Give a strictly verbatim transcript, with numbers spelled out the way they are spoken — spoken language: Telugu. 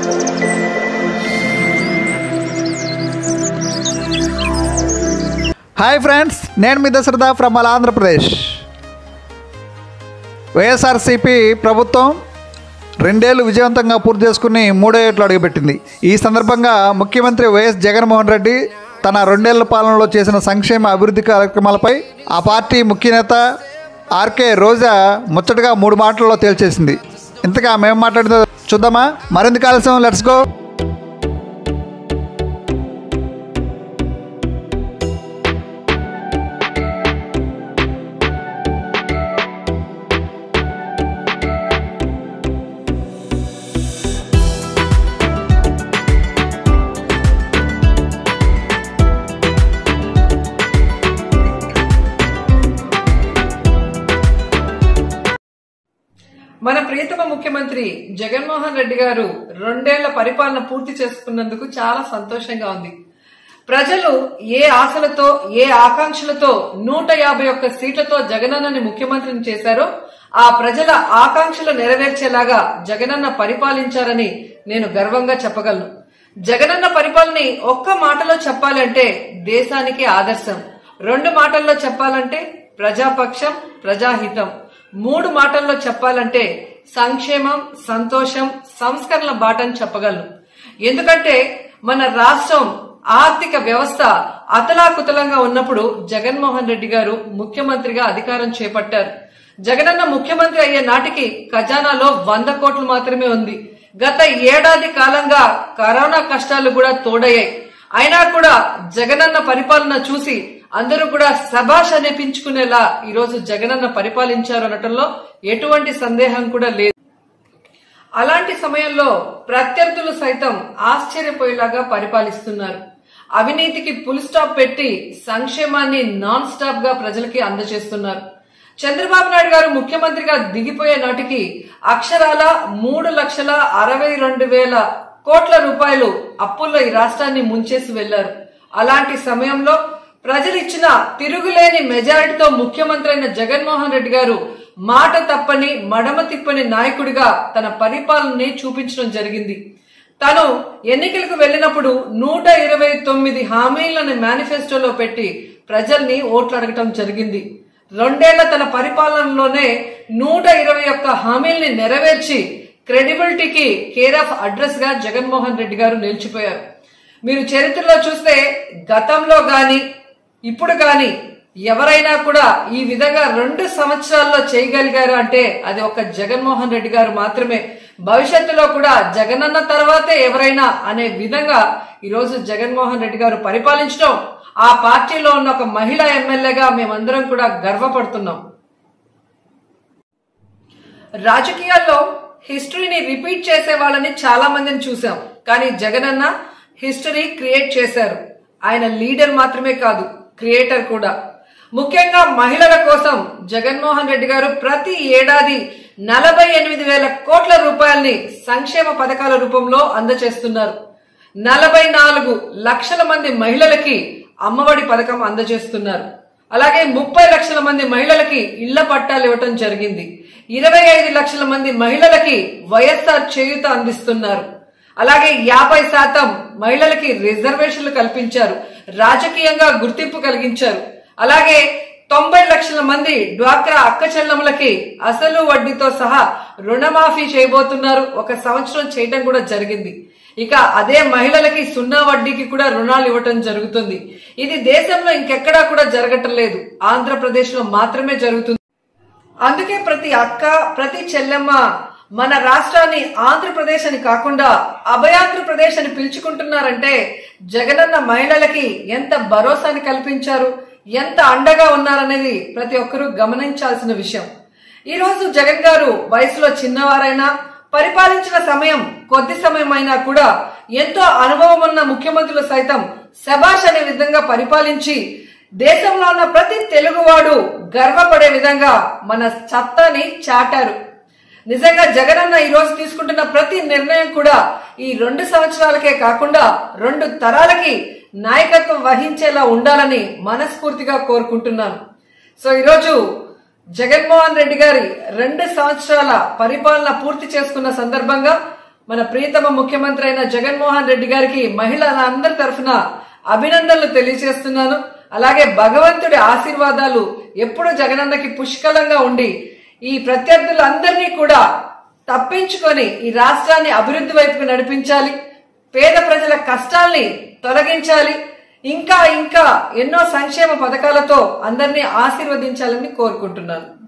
హాయ్ ఫ్రెండ్స్, నేను మీ దశరథ ఫ్రమ్ ఆల్ ఆంధ్రప్రదేశ్. వైఎస్ఆర్సీపీ ప్రభుత్వం రెండేళ్లు విజయవంతంగా పూర్తి చేసుకుని మూడో ఏట్లో అడుగుపెట్టింది. ఈ సందర్భంగా ముఖ్యమంత్రి వైఎస్ జగన్మోహన్ రెడ్డి తన రెండేళ్ల పాలనలో చేసిన సంక్షేమ అభివృద్ధి కార్యక్రమాలపై ఆ పార్టీ ముఖ్య నేత ఆర్కే రోజా ముచ్చటగా మూడు మాటల్లో తేల్చేసింది. ఇంతగా మేము మాట్లాడుతూ చూద్దామా? మరింత ఆలస్యం, లెట్స్ గో. మన ప్రియతమ ముఖ్యమంత్రి జగన్మోహన్ రెడ్డి గారు రెండేళ్ల పరిపాలన పూర్తి చేసుకున్నందుకు చాలా సంతోషంగా ఉంది. ప్రజలు ఏ ఆశలతో ఏ ఆకాంక్షలతో నూట యాభై ఒక్క సీట్లతో జగనన్నని ముఖ్యమంత్రిని చేశారో ఆ ప్రజల ఆకాంక్షలు నెరవేర్చేలాగా జగనన్న పరిపాలించారని నేను గర్వంగా చెప్పగలను. జగనన్న పరిపాలనని ఒక్క మాటలో చెప్పాలంటే దేశానికి ఆదర్శం, రెండు మాటల్లో చెప్పాలంటే ప్రజాపక్షం, ప్రజాహితం, మూడు మాటల్లో చెప్పాలంటే సంక్షేమం, సంతోషం, సంస్కరణల బాటని చెప్పగలను. ఎందుకంటే మన రాష్ట్రం ఆర్థిక వ్యవస్థ అతలాకుతలంగా ఉన్నప్పుడు జగన్మోహన్ రెడ్డి గారు ముఖ్యమంత్రిగా అధికారం చేపట్టారు. జగనన్న ముఖ్యమంత్రి అయ్యే నాటికి ఖజానాలో వంద కోట్లు మాత్రమే ఉంది. గత ఏడాది కాలంగా కరోనా కష్టాలు కూడా తోడయ్యాయి. అయినా కూడా జగనన్న పరిపాలన చూసి అందరూ కూడా శభాష్ అనిపించుకునేలా ఈరోజు జగనన్న పరిపాలించారు అనటంలో ఎటువంటి సందేహం కూడా లేదు. అలాంటి సమయంలో ప్రత్యర్థులు సైతం ఆశ్చర్యపోయేలాగా పరిపాలిస్తున్నారు. అవినీతికి ఫుల్ స్టాప్ పెట్టి సంక్షేమాన్ని నాన్ స్టాప్ గా ప్రజలకి అందజేస్తున్నారు. చంద్రబాబు నాయుడు గారు ముఖ్యమంత్రిగా దిగిపోయే నాటికి అక్షరాల మూడు లక్షల అరవై రెండు వేల కోట్ల రూపాయలు అప్పుల్లో ఈ రాష్ట్రాన్ని ముంచేసి వెళ్లారు. అలాంటి సమయంలో ప్రజలు ఇచ్చిన తిరుగులేని మెజారిటీతో ముఖ్యమంత్రి అయిన జగన్మోహన్ రెడ్డి గారు మాట తప్పని మడమ తిప్పని నాయకుడిగా తన పరిపాలనని చూపించడం జరిగింది. తను ఎన్నికలకు వెళ్లినప్పుడు నూట ఇరవై తొమ్మిది హామీలను మేనిఫెస్టోలో పెట్టి ప్రజల్ని ఓట్లు అడగటం జరిగింది. రెండేళ్ల తన పరిపాలనలోనే నూట ఇరవై ఒక్క హామీల్ని నెరవేర్చి క్రెడిబిలిటీకి కేర్ ఆఫ్ అడ్రస్ గా జగన్మోహన్ రెడ్డి గారు నిలిచిపోయారు. మీరు చరిత్రలో చూస్తే గతంలో గాని ఇప్పుడు గాని ఎవరైనా కూడా ఈ విధంగా రెండు సంవత్సరాల్లో చేయగలిగారు అంటే అది ఒక జగన్మోహన్ రెడ్డి గారు మాత్రమే. భవిష్యత్తులో కూడా జగనన్న తర్వాతే ఎవరైనా అనే విధంగా ఈరోజు జగన్మోహన్ రెడ్డి గారు పరిపాలించడం ఆ పార్టీలో ఉన్న ఒక మహిళా ఎమ్మెల్యేగా మేమందరం కూడా గర్వపడుతున్నాం. రాజకీయాల్లో హిస్టరీని రిపీట్ చేసే వాళ్ళని చాలా మందిని చూసాం, కానీ జగనన్న హిస్టరీ క్రియేట్ చేశారు. ఆయన లీడర్ మాత్రమే కాదు, క్రియేటర్ కూడా. ముఖ్యంగా మహిళల కోసం జగన్మోహన్ రెడ్డి గారు ప్రతి ఏడాది నలభై ఎనిమిది వేల కోట్ల రూపాయల్ని సంక్షేమ పథకాల రూపంలో అందజేస్తున్నారు. నలభై నాలుగు లక్షల మంది మహిళలకి అమ్మఒడి పథకం అందజేస్తున్నారు. అలాగే ముప్పై లక్షల మంది మహిళలకి ఇళ్ల పట్టాలు ఇవ్వటం జరిగింది. ఇరవై ఐదు లక్షల మంది మహిళలకి వైఎస్ఆర్ చేయూత అందిస్తున్నారు. అలాగే యాభై శాతం మహిళలకి రిజర్వేషన్లు కల్పించారు, రాజకీయంగా గుర్తింపు కలిగించారు. అలాగే తొంభై లక్షల మంది డ్వాక్రా అక్క చెల్లెములకి అసలు వడ్డీతో సహా రుణమాఫీ చేయబోతున్నారు. ఒక సంవత్సరం చేయడం కూడా జరిగింది. ఇక అదే మహిళలకి సున్నా వడ్డీకి కూడా రుణాలు ఇవ్వటం జరుగుతుంది. ఇది దేశంలో ఇంకెక్కడా కూడా జరగటం లేదు, ఆంధ్రప్రదేశ్ లో మాత్రమే జరుగుతుంది. అందుకే ప్రతి అక్క, ప్రతి చెల్లెమ్మ మన రాష్ట్రాన్ని ఆంధ్రప్రదేశ్ అని కాకుండా అభయాంధ్రప్రదేశ్ అని పిలుచుకుంటున్నారంటే జగనన్న మహిళలకి ఎంత భరోసాని కల్పించారు, ఎంత అండగా ఉన్నారనేది ప్రతి ఒక్కరూ గమనించాల్సిన విషయం. ఈ రోజు జగన్ గారు వయసులో చిన్నవారైనా పరిపాలించిన సమయం కొద్ది సమయం అయినా కూడా ఎంతో అనుభవం ఉన్న ముఖ్యమంత్రులు సైతం శభాష్ అనే విధంగా పరిపాలించి దేశంలో ఉన్న ప్రతి తెలుగువాడు గర్వపడే విధంగా మన సత్తాని చాటారు. నిజంగా జగనన్న ఈ రోజు తీసుకుంటున్న ప్రతి నిర్ణయం కూడా ఈ రెండు సంవత్సరాలకే కాకుండా రెండు తరాలకి నాయకత్వం వహించేలా ఉండాలని మనస్ఫూర్తిగా కోరుకుంటున్నాను. సో ఈరోజు జగన్మోహన్ రెడ్డి గారి రెండు సంవత్సరాల పరిపాలన పూర్తి చేసుకున్న సందర్భంగా మన ప్రియతమ ముఖ్యమంత్రి అయిన జగన్మోహన్ రెడ్డి గారికి మహిళలందరి తరఫున అభినందనలు తెలియజేస్తున్నాను. అలాగే భగవంతుడి ఆశీర్వాదాలు ఎప్పుడూ జగనన్నకి పుష్కలంగా ఉండి ఈ ప్రత్యర్థులందరినీ కూడా తప్పించుకొని ఈ రాష్ట్రాన్ని అభివృద్ధి వైపుకు నడిపించాలి, పేద ప్రజల కష్టాల్ని తొలగించాలి, ఇంకా ఇంకా ఎన్నో సంక్షేమ పథకాలతో అందరినీ ఆశీర్వదించాలని కోరుకుంటున్నాను.